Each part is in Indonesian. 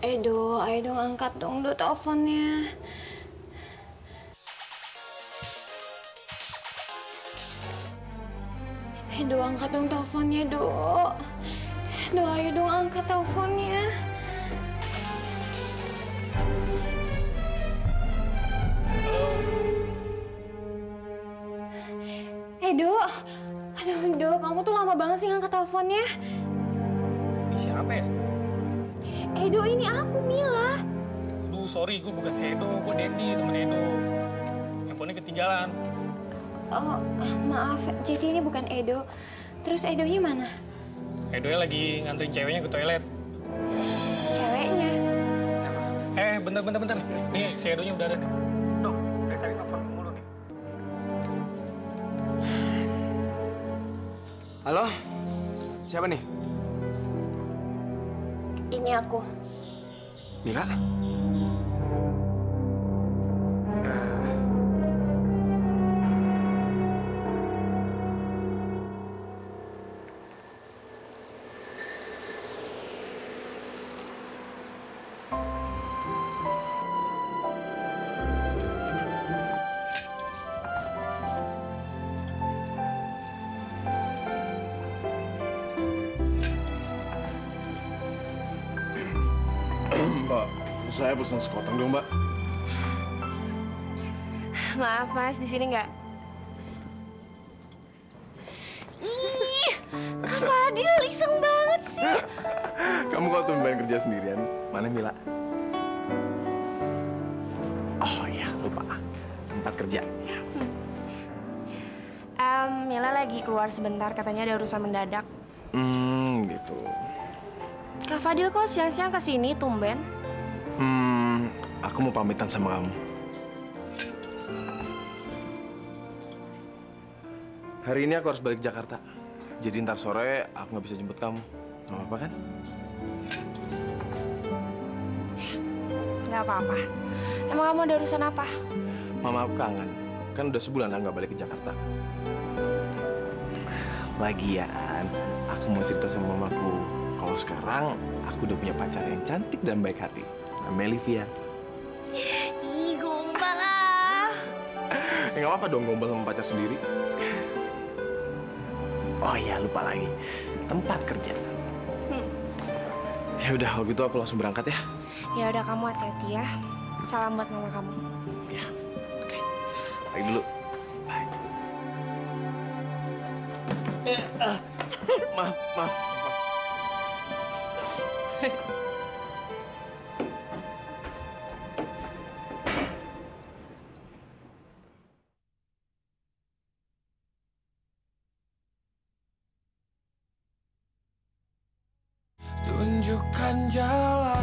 Edo, ayo dong angkat dong teleponnya. Edo, angkat dong teleponnya, Do. Do, ayo dong angkat teleponnya. Edo, aduh Do, kamu tuh lama banget sih ngangkat teleponnya. Ini siapa ya? Edo, ini aku, Mila. Aduh, sorry, gue bukan si Edo, gue Dendi, temen Edo. Handphonenya ketinggalan. Oh, maaf, jadi ini bukan Edo. Terus Edonya mana? Edonya lagi nganterin ceweknya ke toilet. Ceweknya? Bentar. Nih, si Edonya udah ada nih. Dok, dari tadi nelfon mulu nih. Halo? Siapa nih? Ini aku. Mila? Mbak, saya pesan sekoteng dong, Mbak. Maaf, Mas, di sini nggak? Ih, Kak Fadil iseng banget sih. Kamu kok tumben kerja sendirian? Mana Mila? Oh iya, lupa. Tempat kerja. Ya. Mila lagi keluar sebentar, katanya ada urusan mendadak. Gitu. Kak Fadil kok siang-siang kesini, tumben? Aku mau pamitan sama kamu. Hari ini aku harus balik ke Jakarta. Jadi ntar sore aku nggak bisa jemput kamu. Nggak apa-apa kan? Nggak apa-apa. Emang kamu ada urusan apa? Mama aku kangen. Kan udah sebulan aku nggak balik ke Jakarta. Lagian, aku mau cerita sama mamaku. Kalau sekarang aku udah punya pacar yang cantik dan baik hati. Namanya Livia. Ih, gombal ah. Nggak apa-apa dong gombal sama pacar sendiri. Oh iya, lupa lagi. Tempat kerja. Ya udah, kalau gitu aku langsung berangkat ya. Ya udah, kamu hati-hati ya. Salam buat mama kamu. Ya, oke. Balik dulu. Bye. Maaf. Tunjukkan jalan.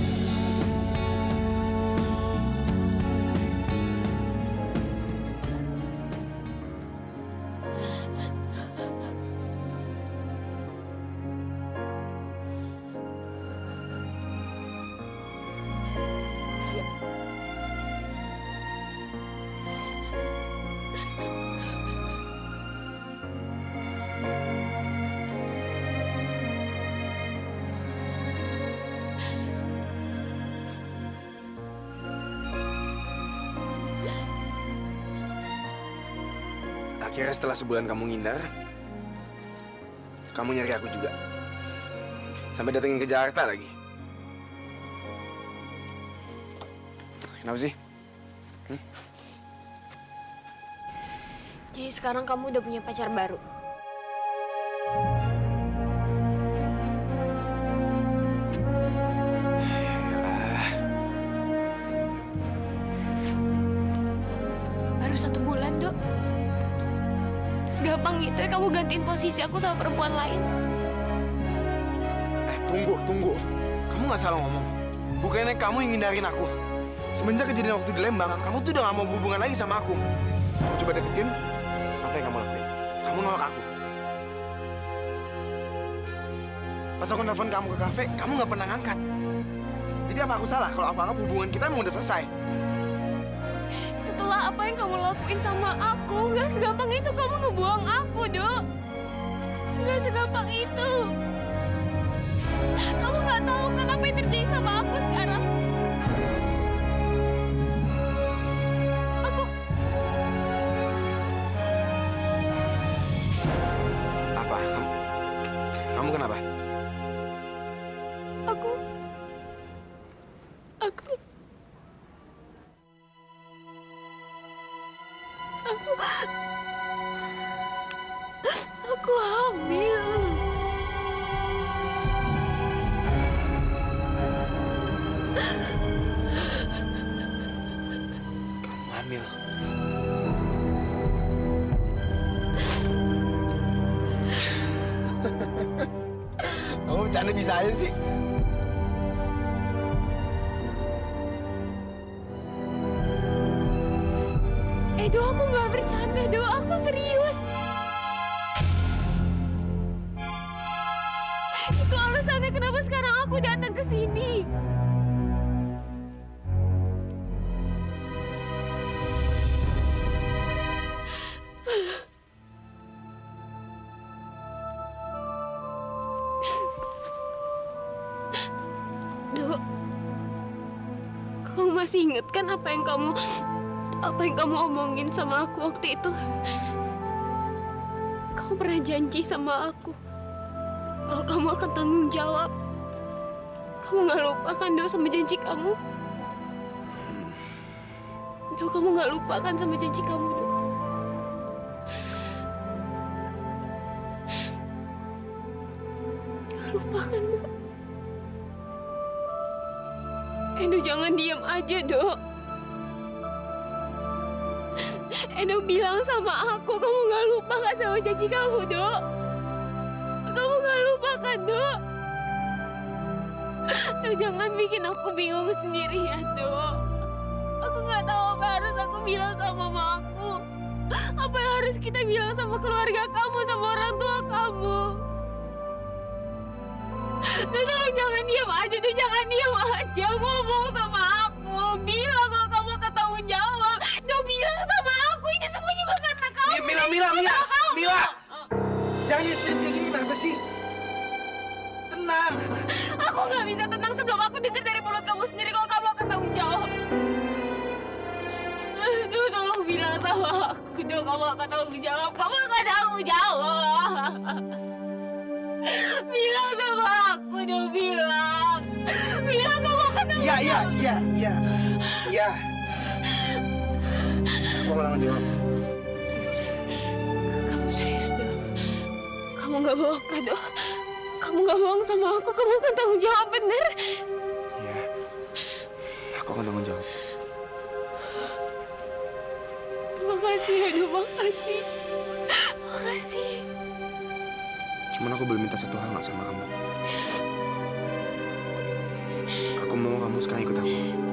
Akhirnya setelah sebulan kamu ngindar, kamu nyari aku juga. Sampai datengin ke Jakarta lagi. Kenapa sih? Jadi sekarang kamu udah punya pacar baru? Yalah. Baru 1 bulan, Dok. Segampang gitu ya kamu gantiin posisi aku sama perempuan lain? Tunggu. Kamu nggak salah ngomong. Bukannya kamu yang ngindarin aku. Semenjak kejadian waktu di Lembang, kamu tuh udah nggak mau hubungan lagi sama aku. Coba deketin, apa yang kamu lakuin? Kamu nolak aku. Pas aku nelfon kamu ke kafe, kamu nggak pernah ngangkat. Jadi apa aku salah kalau aku anggap hubungan kita emang udah selesai? Setelah apa yang kamu lakuin sama aku, nggak segampang itu kamu ngebuang aku, Dok. Nggak segampang itu. Kamu nggak tahu kan apa yang terjadi sama aku sekarang. hamil. Kamu bercanda bisa aja sih. Do, aku nggak bercanda, Do. Aku serius. Itu alasannya kenapa sekarang aku datang ke sini. Do, kamu masih ingat kan apa yang kamu omongin sama aku waktu itu? Kamu pernah janji sama aku kalau kamu akan tanggung jawab. Kamu nggak lupa kan, Do, sama janji kamu? Do, kamu nggak lupa kan sama janji kamu, Do? Nggak lupa kan, Do? Do, jangan diam aja, Do. Edo bilang sama aku, kamu nggak lupa kan sama janji kamu, Do? Kamu nggak lupa kan, Do? Do, jangan bikin aku bingung sendirian, Do. Aku nggak tahu apa harus aku bilang sama mama aku. Apa yang harus kita bilang sama keluarga kamu, sama orang tua kamu. Do, tolong jangan diam aja, Do. Jangan diam aja. Ngomong sama aku. Bilang kalau kamu akan tanggung jawab. Do, bilang sama aku. Ini semua juga karena kamu. Mila! Jangan histeris kayak gini, kenapa sih? Tenang. Aku nggak bisa tenang sebelum aku dengar dari mulut kamu sendiri kalau kamu akan tanggung jawab. Aduh, tolong bilang sama aku, Do. Kamu akan tanggung jawab. Kamu akan tanggung jawab. Bilang sama aku, Do. Bilang. Bilang kamu akan tanggung jawab. Iya. Aku akan tanggung jawab. Kamu serius, Do? Kamu nggak bohong kan, Do? Kamu nggak bohong sama aku. Kamu akan tanggung jawab, bener? Iya. Aku akan tanggung jawab. Makasih ya, Do. Makasih. Makasih. Cuman aku boleh minta satu hal nggak sama kamu. Aku mau kamu sekarang ikut aku.